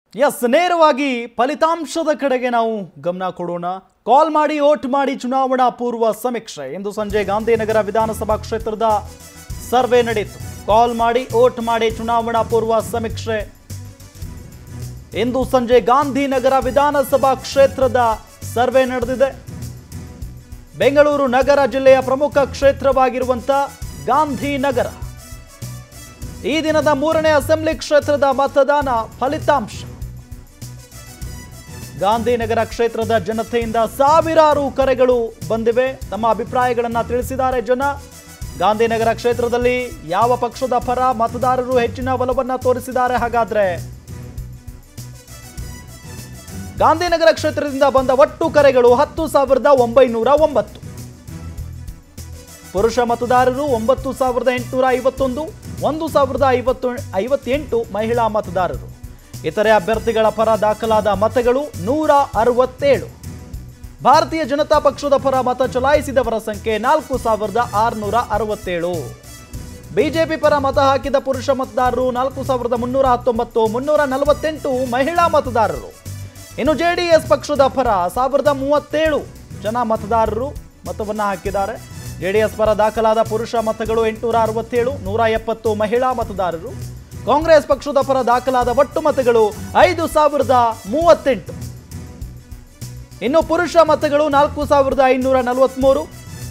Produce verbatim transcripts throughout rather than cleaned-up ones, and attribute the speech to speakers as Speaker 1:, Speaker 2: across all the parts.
Speaker 1: S ನೇರವಾಗಿ ಫಲಿತಾಂಶದ ಕಡೆಗೆ ನಾವು ಗಮನ ಕೊಡೋಣ. ಕಾಲ್ ಮಾಡಿ ವೋಟ್ ಮಾಡಿ ಚುನಾವಣಾ ಪೂರ್ವ ಸಮೀಕ್ಷೆ. ಇಂದು ಸಂಜೆ ಗಾಂಧಿನಗರ ವಿಧಾನಸಭಾ ಕ್ಷೇತ್ರದ ಸರ್ವೆ ನಡೆಯಿತು. ಕಾಲ್ ಮಾಡಿ ವೋಟ್ ಮಾಡಿ ಚುನಾವಣಾ ಪೂರ್ವ ಸಮೀಕ್ಷೆ. ಇಂದು ಸಂಜೆ ಗಾಂಧಿನಗರ ವಿಧಾನಸಭಾ ಕ್ಷೇತ್ರದ ಸರ್ವೆ ನಡೆದಿದೆ. ಬೆಂಗಳೂರು ನಗರ ಜಿಲ್ಲೆಯ ಪ್ರಮುಖ ಕ್ಷೇತ್ರವಾಗಿರುವಂತ ಗಾಂಧಿನಗರ ಈ ದಿನದ ಮೂರನೇ ಅಸೆಂಬ್ಲಿ ಕ್ಷೇತ್ರದ ಮತದಾನ ಫಲಿತಾಂಶ. ಗಾಂಧಿನಗರ ಕ್ಷೇತ್ರದ ಜನತೆಯಿಂದ ಸಾವಿರಾರು ಕರೆಗಳು ಬಂದಿವೆ. ತಮ್ಮ ಅಭಿಪ್ರಾಯಗಳನ್ನು ತಿಳಿಸಿದ್ದಾರೆ ಜನ. ಗಾಂಧಿನಗರ ಕ್ಷೇತ್ರದಲ್ಲಿ ಯಾವ ಪಕ್ಷದ ಪರ ಮತದಾರರು ಹೆಚ್ಚಿನ ಒಲವನ್ನು ತೋರಿಸಿದ್ದಾರೆ? ಹಾಗಾದ್ರೆ ಗಾಂಧಿನಗರ ಕ್ಷೇತ್ರದಿಂದ ಬಂದ ಒಟ್ಟು ಕರೆಗಳು ಹತ್ತು ಸಾವಿರದ ಒಂಬೈನೂರ ಒಂಬತ್ತು. ಪುರುಷ ಮತದಾರರು ಒಂಬತ್ತು ಸಾವಿರದ ಎಂಟುನೂರ ಐವತ್ತೊಂದು, ಒಂದು ಸಾವಿರದ ಐವತ್ತು ಐವತ್ತೆಂಟು ಮಹಿಳಾ ಮತದಾರರು. ಇತರೆ ಅಭ್ಯರ್ಥಿಗಳ ಪರ ದಾಖಲಾದ ಮತಗಳು ನೂರ ಅರವತ್ತೇಳು. ಭಾರತೀಯ ಜನತಾ ಪಕ್ಷದ ಪರ ಮತ ಚಲಾಯಿಸಿದವರ ಸಂಖ್ಯೆ ನಾಲ್ಕು ಸಾವಿರದ ಆರುನೂರ ಅರವತ್ತೇಳು. ಬಿಜೆಪಿ ಪರ ಮತ ಹಾಕಿದ ಪುರುಷ ಮತದಾರರು ನಾಲ್ಕು ಸಾವಿರದ ಮುನ್ನೂರ ಹತ್ತೊಂಬತ್ತು, ಮುನ್ನೂರ ನಲವತ್ತೆಂಟು ಮಹಿಳಾ ಮತದಾರರು. ಇನ್ನು ಜೆಡಿಎಸ್ ಪಕ್ಷದ ಪರ ಸಾವಿರದ ಮೂವತ್ತೇಳು ಜನ ಮತದಾರರು ಮತವನ್ನು ಹಾಕಿದ್ದಾರೆ. ಜೆಡಿಎಸ್ ಪರ ದಾಖಲಾದ ಪುರುಷ ಮತಗಳು ಎಂಟುನೂರ ಅರವತ್ತೇಳು, ನೂರ ಎಪ್ಪತ್ತು ಮಹಿಳಾ ಮತದಾರರು. ಕಾಂಗ್ರೆಸ್ ಪಕ್ಷದ ಪರ ದಾಖಲಾದ ಒಟ್ಟು ಮತಗಳು ಐದು ಸಾವಿರದ ಮೂವತ್ತೆಂಟು. ಇನ್ನು ಪುರುಷ ಮತಗಳು ನಾಲ್ಕು ಸಾವಿರದ ಐನೂರ ನಲವತ್ಮೂರು.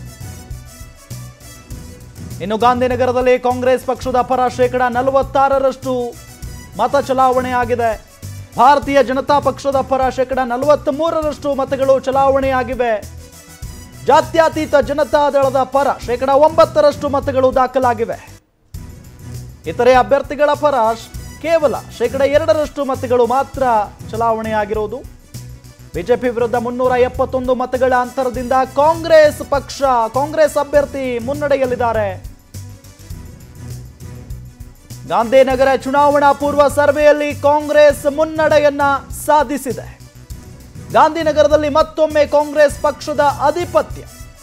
Speaker 1: ಇನ್ನು ಗಾಂಧಿನಗರದಲ್ಲಿ ಕಾಂಗ್ರೆಸ್ ಪಕ್ಷದ ಪರ ಶೇಕಡ ನಲವತ್ತಾರರಷ್ಟು ಮತ ಚಲಾವಣೆ ಆಗಿದೆ. ಭಾರತೀಯ ಜನತಾ ಪಕ್ಷದ ಪರ ಶೇಕಡ ನಲವತ್ತ್ ಮೂರರಷ್ಟು ಮತಗಳು ಚಲಾವಣೆಯಾಗಿವೆ. ಜಾತ್ಯತೀತ ಜನತಾ ದಳದ ಪರ ಶೇಕಡ ಒಂಬತ್ತರಷ್ಟು ಮತಗಳು ದಾಖಲಾಗಿವೆ. ಇತರೆ ಅಭ್ಯರ್ಥಿಗಳ ಪರ ಕೇವಲ ಶೇಕಡ ಎರಡರಷ್ಟು ಮತಗಳು ಮಾತ್ರ ಚಲಾವಣೆಯಾಗಿರುವುದು. ಬಿಜೆಪಿ ವಿರುದ್ಧ ಮುನ್ನೂರ ಎಪ್ಪತ್ತೊಂದು ಮತಗಳ ಅಂತರದಿಂದ ಕಾಂಗ್ರೆಸ್ ಪಕ್ಷ ಕಾಂಗ್ರೆಸ್ ಅಭ್ಯರ್ಥಿ ಮುನ್ನಡೆಯಲ್ಲಿದ್ದಾರೆ. ಗಾಂಧಿನಗರ ಚುನಾವಣಾ ಪೂರ್ವ ಸರ್ವೆಯಲ್ಲಿ ಕಾಂಗ್ರೆಸ್ ಮುನ್ನಡೆಯನ್ನ ಸಾಧಿಸಿದೆ. ಗಾಂಧಿನಗರದಲ್ಲಿ ಮತ್ತೊಮ್ಮೆ ಕಾಂಗ್ರೆಸ್ ಪಕ್ಷದ ಆಧಿಪತ್ಯ.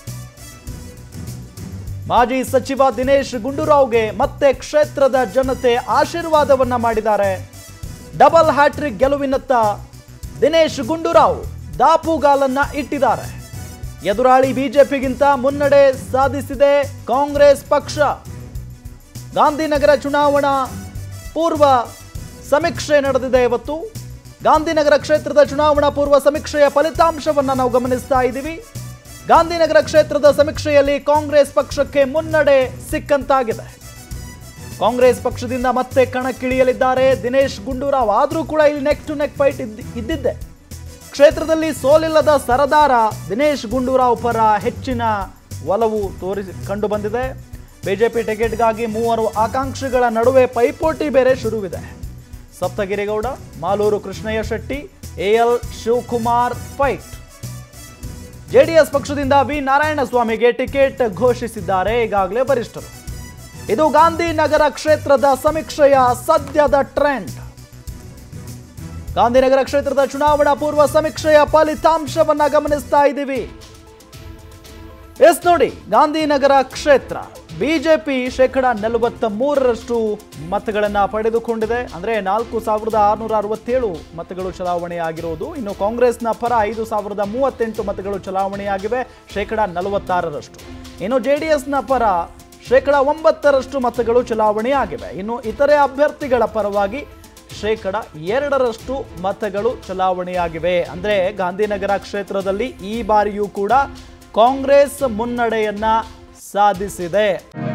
Speaker 1: ಮಾಜಿ ಸಚಿವ ದಿನೇಶ್ ಗುಂಡೂರಾವ್ಗೆ ಮತ್ತೆ ಕ್ಷೇತ್ರದ ಜನತೆ ಆಶೀರ್ವಾದವನ್ನ ಮಾಡಿದ್ದಾರೆ. ಡಬಲ್ ಹ್ಯಾಟ್ರಿಕ್ ಗೆಲುವಿನತ್ತ ದಿನೇಶ್ ಗುಂಡೂರಾವ್ ದಾಪುಗಾಲನ್ನ ಇಟ್ಟಿದ್ದಾರೆ. ಎದುರಾಳಿ ಬಿಜೆಪಿಗಿಂತ ಮುನ್ನಡೆ ಸಾಧಿಸಿದೆ ಕಾಂಗ್ರೆಸ್ ಪಕ್ಷ. ಗಾಂಧಿನಗರ ಚುನಾವಣಾ ಪೂರ್ವ ಸಮೀಕ್ಷೆ ನಡೆದಿದೆ ಇವತ್ತು. ಗಾಂಧಿನಗರ ಕ್ಷೇತ್ರದ ಚುನಾವಣಾ ಪೂರ್ವ ಸಮೀಕ್ಷೆಯ ಫಲಿತಾಂಶವನ್ನು ನಾವು ಗಮನಿಸ್ತಾ ಇದ್ದೀವಿ. ಗಾಂಧಿನಗರ ಕ್ಷೇತ್ರದ ಸಮೀಕ್ಷೆಯಲ್ಲಿ ಕಾಂಗ್ರೆಸ್ ಪಕ್ಷಕ್ಕೆ ಮುನ್ನಡೆ ಸಿಕ್ಕಂತಾಗಿದೆ. ಕಾಂಗ್ರೆಸ್ ಪಕ್ಷದಿಂದ ಮತ್ತೆ ಕಣಕ್ಕಿಳಿಯಲಿದ್ದಾರೆ ದಿನೇಶ್ ಗುಂಡೂರಾವ್. ಆದರೂ ಕೂಡ ಇಲ್ಲಿ ನೆಕ್ ಟು ನೆಕ್ ಫೈಟ್ ಇದ್ದಿದ್ದೆ. ಕ್ಷೇತ್ರದಲ್ಲಿ ಸೋಲಿಲ್ಲದ ಸರದಾರ ದಿನೇಶ್ ಗುಂಡೂರಾವ್ ಪರ ಹೆಚ್ಚಿನ ಒಲವು ತೋರಿ ಕಂಡು ಬಂದಿದೆ. ಬಿಜೆಪಿ ಟಿಕೆಟ್ಗಾಗಿ ಮೂವರು ಆಕಾಂಕ್ಷಿಗಳ ನಡುವೆ ಪೈಪೋಟಿ ಬೇರೆ ಶುರುವಿದೆ. Saptagiri Gowda, Malur Krishnaiah Shetty, AL Shivakumar fight. JDS ಪಕ್ಷದಿಂದ ವಿ ನಾರಾಯಣಸ್ವಾಮಿಗೆ ಟಿಕೆಟ್ ಘೋಷಿಸಿದ್ದಾರೆ ಈಗಾಗಲೇ ವರಿಷ್ಠರು. ಇದು ಗಾಂಧಿನಗರ ಕ್ಷೇತ್ರದ ಸಮೀಕ್ಷೆಯ ಸದ್ಯದ ಟ್ರೆಂಡ್. ಗಾಂಧಿನಗರ ಕ್ಷೇತ್ರದ ಚುನಾವಣಾ ಪೂರ್ವ ಸಮೀಕ್ಷೆಯ ಫಲಿತಾಂಶವನ್ನ ಗಮನಿಸ್ತಾ ಇದ್ದೀವಿ. ಎಸ್ ನೋಡಿ, ಗಾಂಧಿನಗರ ಕ್ಷೇತ್ರ ಬಿಜೆಪಿ ಶೇಕಡ ನಲವತ್ತ ಮೂರರಷ್ಟು ಮತಗಳನ್ನು ಪಡೆದುಕೊಂಡಿದೆ. ಅಂದರೆ ನಾಲ್ಕು ಸಾವಿರದ ಆರುನೂರ ಅರವತ್ತೇಳು ಮತಗಳು ಚಲಾವಣೆಯಾಗಿರುವುದು. ಇನ್ನು ಕಾಂಗ್ರೆಸ್ನ ಪರ ಐದು ಸಾವಿರದ ಮೂವತ್ತೆಂಟು ಮತಗಳು ಚಲಾವಣೆಯಾಗಿವೆ, ಶೇಕಡ ನಲವತ್ತಾರರಷ್ಟು. ಇನ್ನು ಜೆಡಿಎಸ್ನ ಪರ ಶೇಕಡ ಒಂಬತ್ತರಷ್ಟು ಮತಗಳು ಚಲಾವಣೆಯಾಗಿವೆ. ಇನ್ನು ಇತರೆ ಅಭ್ಯರ್ಥಿಗಳ ಪರವಾಗಿ ಶೇಕಡ ಎರಡರಷ್ಟು ಮತಗಳು ಚಲಾವಣೆಯಾಗಿವೆ. ಅಂದರೆ ಗಾಂಧಿನಗರ ಕ್ಷೇತ್ರದಲ್ಲಿ ಈ ಬಾರಿಯೂ ಕೂಡ ಕಾಂಗ್ರೆಸ್ ಮುನ್ನಡೆಯನ್ನ ಸಾಧಿಸಿದೆ.